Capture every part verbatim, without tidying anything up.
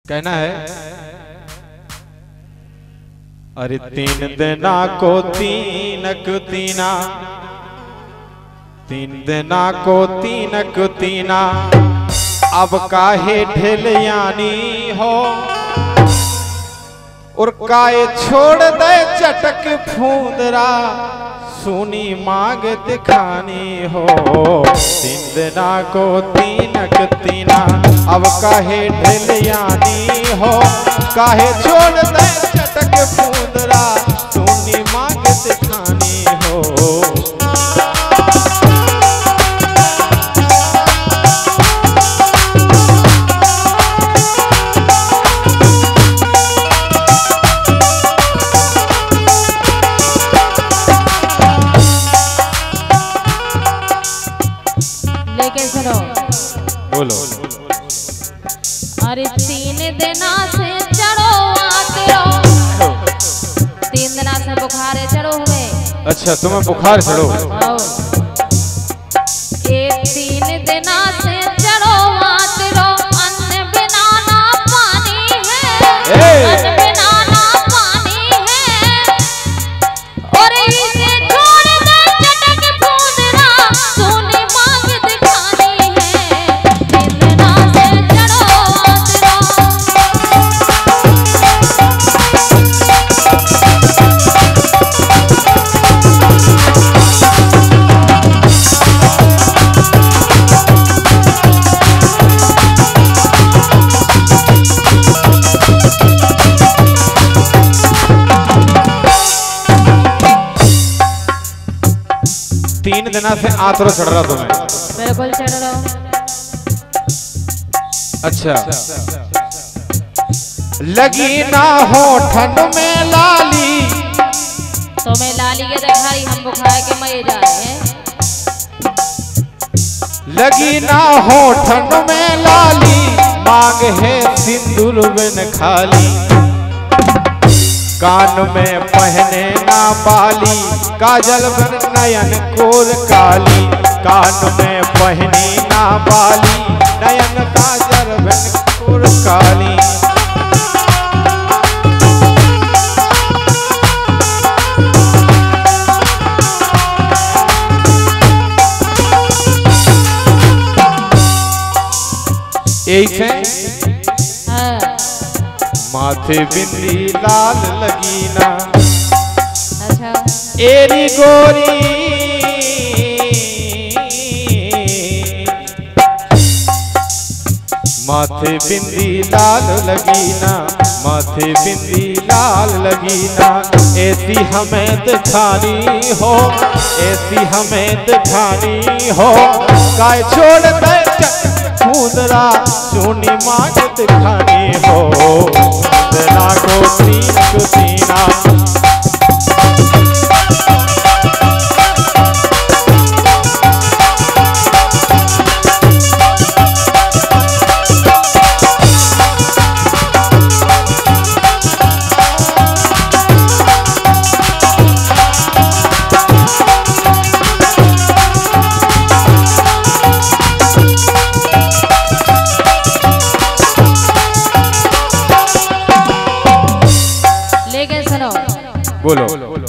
कहना है अरे तीन दिना को तीनक तीना, तीन दिना को तीनक तीना, अब काहे ढिलयानी हो और काहे छोड़ दे चटक फूंदरा, सुनी मांग दिखानी हो। तीन दिना को तीनक तीना, अब काहे ढिलयानी हो, काहे छोड़ दे चटक फूंदरा, सुनी मांग दिखानी हो। बोलो। अरे तीन दिना से चढ़ो आते रहो, तीन दिना से बुखार चढ़ो हुए। अच्छा तुम्हें बुखार चढ़ो? एक तीन दिना से चढ़ो आते रहो, अन्न बिना ना पानी है, अन्न बिना ना पानी है, और इसे छोड़ दे चटक फूंदरा, सोने मांग दिखानी है। तीन दिना से चढ़ो आते रहो। तीन दिना से आतरो चढ़ रहा तुम्हें? बिल्कुल चढ़ रहा हूं। अच्छा लगी ना हो ठंड में लाली, तो मैं लाली के दिखाई हम बुखार के मरे जा रहे हैं। लगी ना हो ठंड में लाली, मांग है सिंदूर बिन खाली, कान में पहने ना बाली, काजल बन नयन कोर काली, कान में पहनी ना बाली, नयन काजल बन कोर काली। एक है हाँ। माथे बिंदी लाल लगीना, अच्छा एरी गोरी माथे बिंदी लाल लगीना, माथे बिंदी लाल लगीना, ऐसी हमें दिखानी हो, ऐसी हमें दिखानी हो, काय छोड़ दे फूंदरा, सुनी मांग दिखानी हो। दिना को तीनक तीना, बोलो।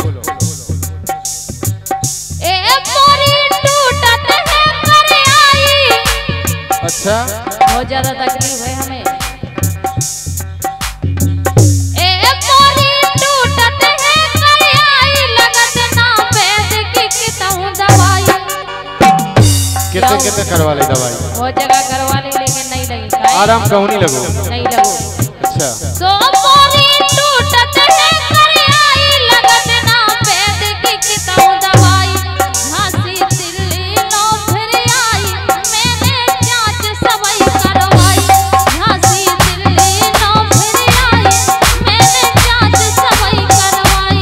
ए मोरी टूटत है कर आई, अच्छा बहुत ज्यादा तकलीफ है हमें। ए मोरी टूटत है कर आई, लगत ना वैद की कितहूं दवाई। कितने कितने करवा ली दवाई? बहुत जगह करवा ली लेकिन नहीं लगी। आराम कहूँ नहीं लगो? नहीं लगो। अच्छा सो मोरी टूटत है कर आई, लगत ना वैद की कितहूं दवाई। झांसी दिल्ली नो फिर आई, मैंने जांच सवई करवाई। झांसी दिल्ली नो फिर आई, मैंने जांच सवई करवाई।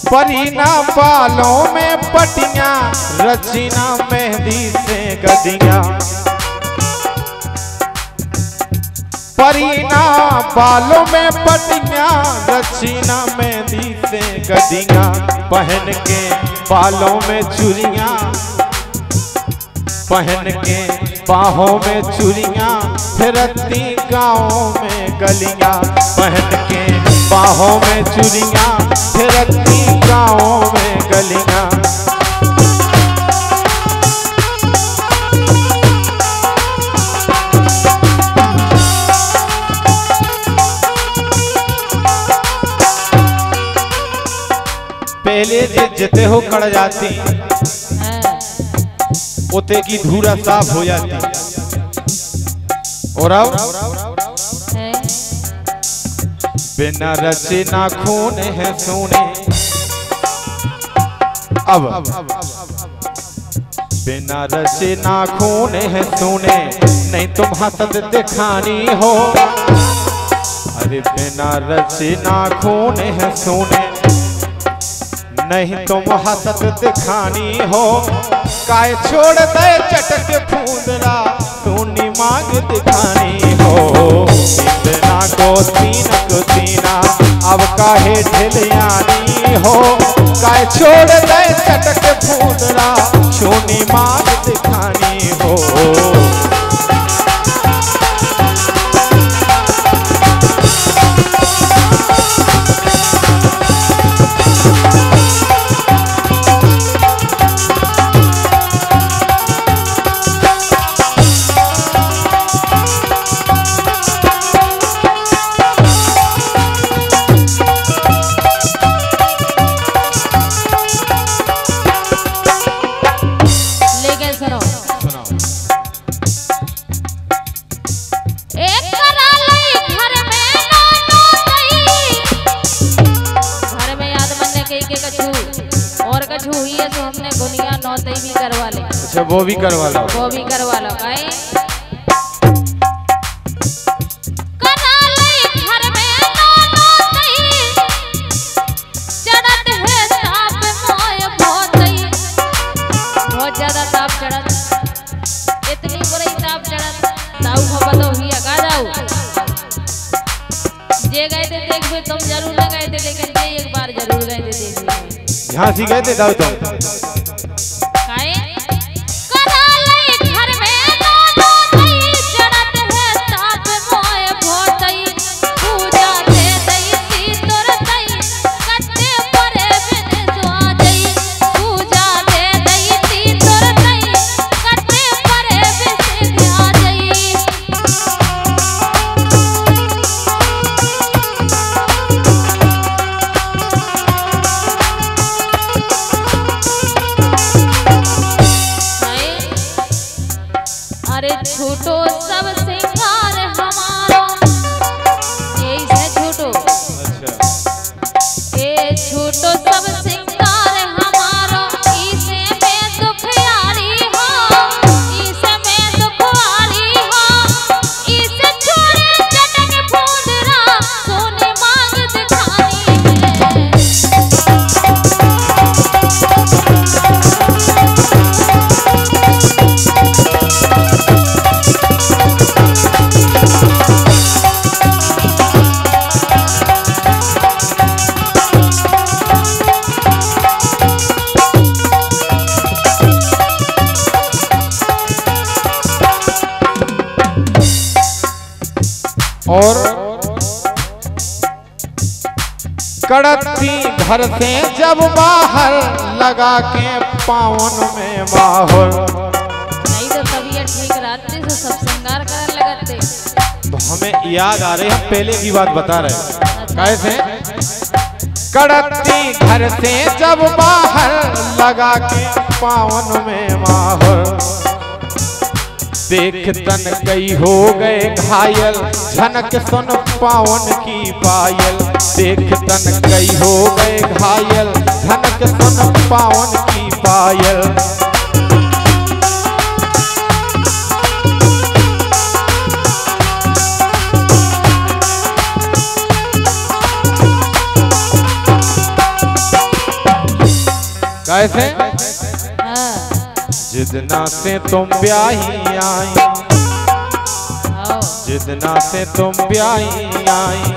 परीना बालों में पटियां, रचीना मेहंदी से गदियां। परीना बालों में पटियां, रचीना मेहंदी से गदियां। पहन के बालों में चूड़ियां, पहन के बाहों में चूड़ियां, फिरती गाँव में गलियां। पहन के बाहों में चूड़ियां, फिरती गाँव में गलियां। पहले जे जते हो कड़ जाती, उते की धूरा साफ हो जाती। और अब बिना रचे ना खून है सोने। अब बिना रचे ना खून है सोने, नहीं तुम हसद दिखानी हो। अरे बिना रचे ना खून है सोने, नहीं तुम हसद दिखानी हो। काय छोड़ दे चटक फूंदरा, सोनी मांग दिखानी हो। इतना को सीना को सीना, अब काहे ढिलियानी हो। काय छोड़ दे चटक फूंदरा, सोनी मांग दिखानी हो। अच्छा वो भी करवा लो, वो भी करवा लो। आए बहुत ज्यादा ताप चढ़त, इतनी बुरी ताप चढ़त। ताऊ खबर तो ही अगा जाऊ। जे गए थे देख भी तुम जरूर न गए थे, लेकिन ये एक बार जरूर गए थे देख। यहाँ सी गए थे दाऊ तुम? छूटो सब सिंगार हमारा, यही से छूटो। अच्छा ए छूटो सब सिंगार हमारा, इसे में दुख यारी हो, इसे में दुख वाली हो। इसे छोड़े चटक फूंदरा, सोने मांग दिखानी है। और कड़कती घर से जब बाहर, लगा के पावन में माहौल। नहीं तो तबीयत ठीक रहती तो सब श्रृंगार करने लगते। तो हमें याद आ रही, हम पहले की बात बता रहे। कैसे? कड़कती घर से जब बाहर, लगा के पावन में माहौल। देख तन कई हो गए घायल, झनक सुन पावन की पायल। देख तन कई हो गए घायल, झनक सुन पावन की पायल। कैसे? हाँ। जितना से तुम ब्याही आई, आओ। जितना से तुम ब्याही आई,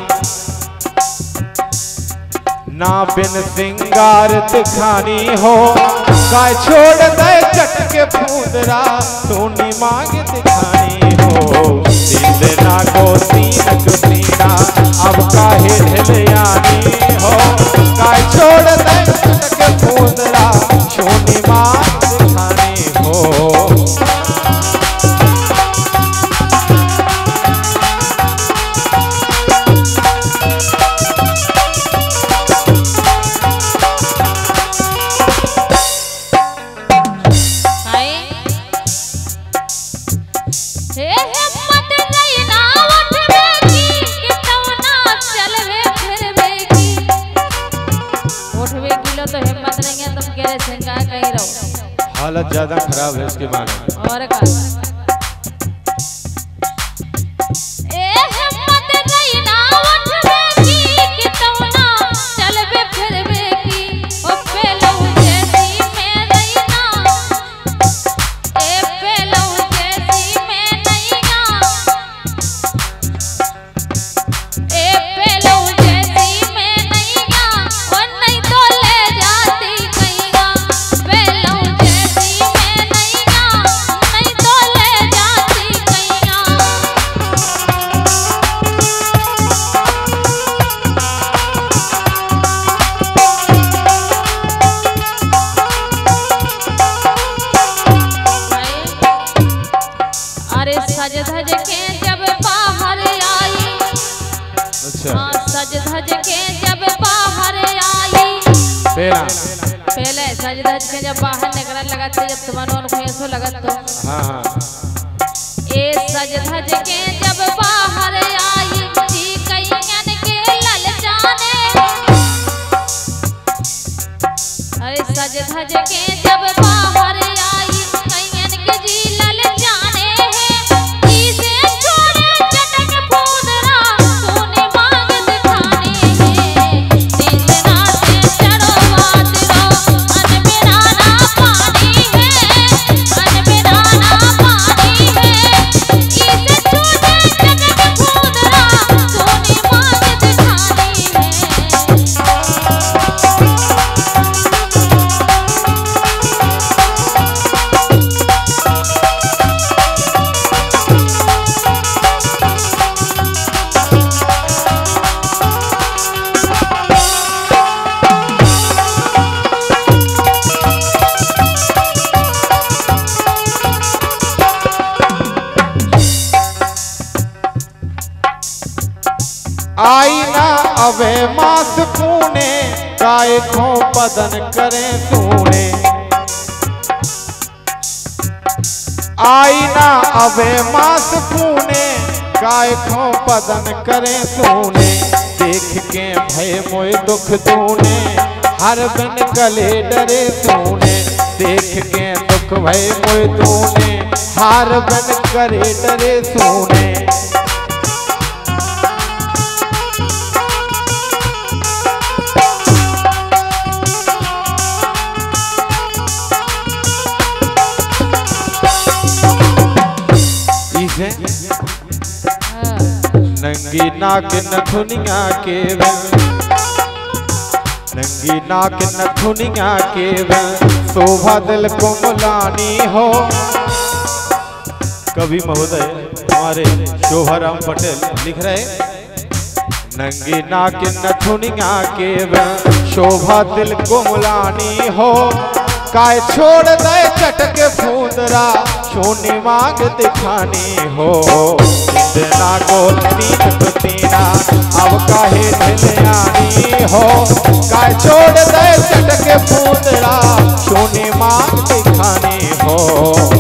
ना बिन सिंगार दिखानी हो, गाय छोड़ दे चटके फूंदरा, सोनी मांग दिखानी हो। तीन दिना को तीन कुसीना, अब काहे ढिलियानी हो, गाय छोड़ दे चटके फूंदरा, सोनी मांग दिखानी हो। हालत ज्यादा खराब है इसके माने। और का ए हिम्मत नहीं ना उठवे की कि तुम ना चलवे फिरवे की, ओ पेलो जैसी मैं नहीं ना, ए पेलो जैसी मैं नहीं ना, ए पेलो जैसी मैं नहीं ना, और नहीं तो ले जाती कहीं गा, पेलो सज धज के जब बाहर आई, अच्छा हाँ सज धज के जब बाहर आई, पहला पहले सज धज के जब बाहर निकलने लगा तो जब तुम्हारे उनको ऐसा लगा तो हाँ हाँ ए सज धज के जब बाहर आई, जी कईयन के ललचाने, अरे सज धज के जब बाहर आई, कईयन के जी ललचाने, आई ना अवे मास पूने, काय खो बदन करे सूने, आई ना अवे मास पूने, काय खो बदन करे सूने, देख के भय मोय दुख दूने, हर बिन गले डरे सूने, देख के दुख भय मोय दूने, हर बिन करे डरे सूने। नंगी नाक नथुनिया के वन, नंगी नाक नथुनिया के वन, शोभा दिल कुमलानी हो। कवि महोदय हमारे शोभाराम पटेल लिख रहे, नंगी नाक नथुनिया के वन, शोभा दिल कुमलानी हो, काय छोड़ दे चटके फूंदरा, सोनी मांग दिखानी हो। दिना को तीन कुसीना, अब काहे ढिलियानी हो, काय छोड़ दे चटके फूंदरा, सोनी मांग दिखानी हो।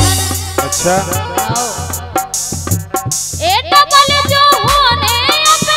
ए डबल जो होने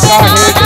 बिना ना